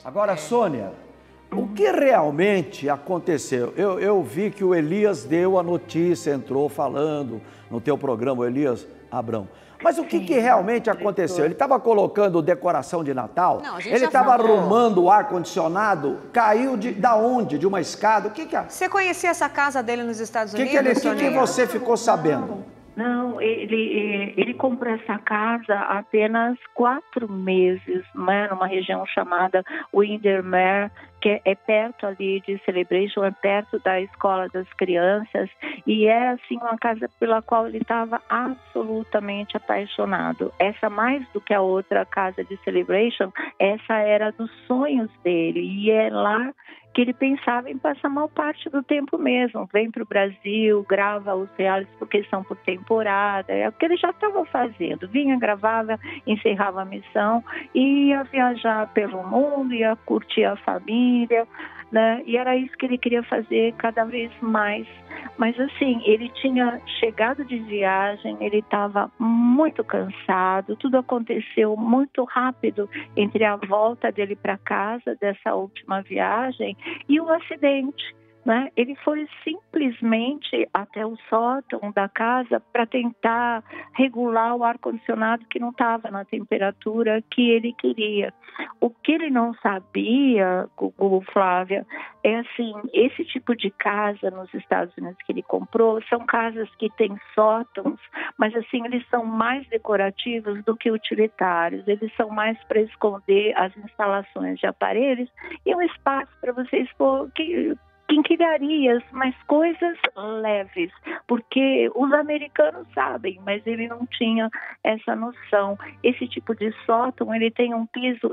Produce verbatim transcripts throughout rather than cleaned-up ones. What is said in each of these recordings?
Agora, Sônia, o que realmente aconteceu? Eu, eu vi que o Elias deu a notícia, entrou falando no teu programa, o Elias Abrão. Mas o que, que realmente aconteceu? Ele estava colocando decoração de Natal? Não, a gente ele já estava falou. arrumando o ar-condicionado? Caiu de da onde? De uma escada? O que que... Você conhecia essa casa dele nos Estados Que Unidos? que ele, que, Soninha? que você ficou sabendo? Não, ele, ele comprou essa casa há apenas quatro meses, né, numa região chamada Windermere, que é perto ali de Celebration, é perto da escola das crianças, e é assim uma casa pela qual ele estava absolutamente apaixonado. Essa mais do que a outra casa de Celebration, essa era dos sonhos dele, e é lá que ele pensava em passar a maior parte do tempo mesmo. Vem para o Brasil, grava os realities porque são por temporada, é o que ele já estava fazendo. Vinha, gravava, encerrava a missão, e ia viajar pelo mundo, ia curtir a família, né? E era isso que ele queria fazer cada vez mais. Mas assim, ele tinha chegado de viagem, ele estava muito cansado, tudo aconteceu muito rápido entre a volta dele para casa dessa última viagem e o acidente, né? Ele foi simplesmente até o sótão da casa para tentar regular o ar-condicionado que não estava na temperatura que ele queria. O que ele não sabia, Gugu, Flávia, é assim, esse tipo de casa nos Estados Unidos que ele comprou são casas que têm sótãos, mas assim, eles são mais decorativos do que utilitários, eles são mais para esconder as instalações de aparelhos e um espaço para você expor que quinquilharias, mas coisas leves, porque os americanos sabem, mas ele não tinha essa noção. Esse tipo de sótão, ele tem um piso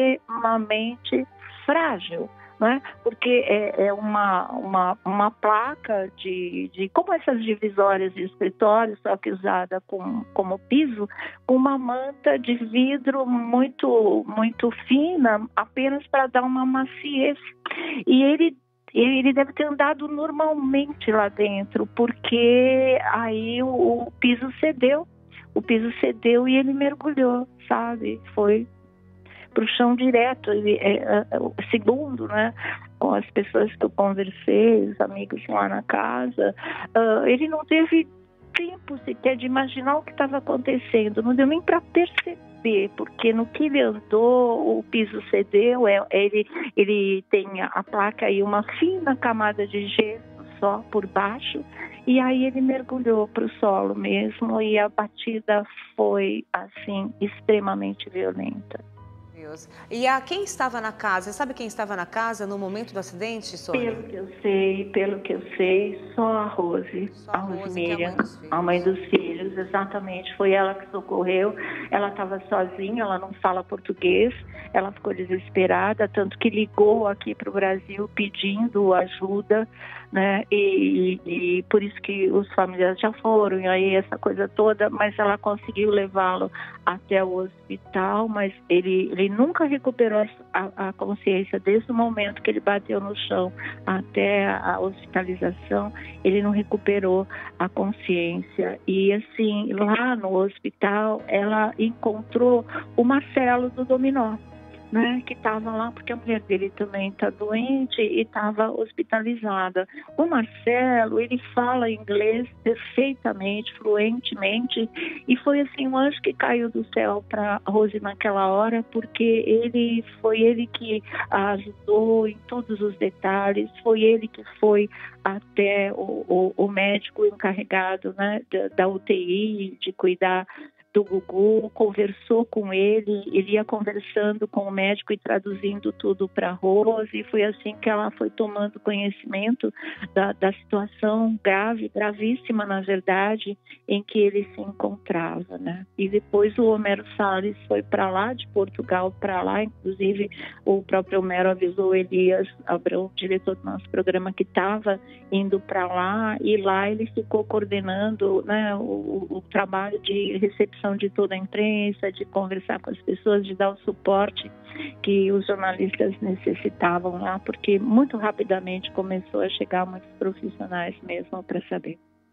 extremamente frágil, né? Porque é, é uma, uma, uma placa de, de, como essas divisórias de escritório, só que usada com, como piso, com uma manta de vidro muito, muito fina, apenas para dar uma maciez. E ele Ele deve ter andado normalmente lá dentro, porque aí o, o piso cedeu, o piso cedeu e ele mergulhou, sabe? Foi para o chão direto. Ele, é, é, segundo, né, com as pessoas que eu conversei, os amigos lá na casa, uh, ele não teve tempo sequer de imaginar o que estava acontecendo, não deu nem para perceber, porque no que ele andou, o piso cedeu, é, ele, ele tem a placa e uma fina camada de gesso só por baixo, e aí ele mergulhou para o solo mesmo, e a batida foi, assim, extremamente violenta. Deus. E a quem estava na casa? Você sabe quem estava na casa no momento do acidente, Sônia? Pelo que eu sei, pelo que eu sei, só a Rose, só a a Rose, Rosmília, que é a mãe dos filhos. a mãe dos filhos, exatamente. Foi ela que socorreu. Ela estava sozinha, ela não fala português, ela ficou desesperada, tanto que ligou aqui para o Brasil pedindo ajuda, né? E, e, e por isso que os familiares já foram, e aí essa coisa toda, mas ela conseguiu levá-lo até o hospital, mas ele, ele nunca recuperou a, a consciência desde o momento que ele bateu no chão até a hospitalização, ele não recuperou a consciência. E assim, lá no hospital, ela encontrou o Marcelo do Dominó, né, que estava lá porque a mulher dele também está doente e estava hospitalizada. O Marcelo, ele fala inglês perfeitamente, fluentemente, e foi assim um anjo que caiu do céu para Rose naquela hora, porque ele foi ele que a ajudou em todos os detalhes, foi ele que foi até o, o, o médico encarregado, né, da, da U T I, de cuidar do Gugu, conversou com ele, ele ia conversando com o médico e traduzindo tudo para a Rose, e foi assim que ela foi tomando conhecimento da, da situação grave, gravíssima, na verdade, em que ele se encontrava, né? E depois o Homero Salles foi para lá, de Portugal para lá, inclusive o próprio Homero avisou Elias Abrão, diretor do nosso programa, que estava indo para lá, e lá ele ficou coordenando, né, o, o trabalho de recepção de toda a imprensa, de conversar com as pessoas, de dar o suporte que os jornalistas necessitavam lá, porque muito rapidamente começou a chegar muitos profissionais mesmo para saber.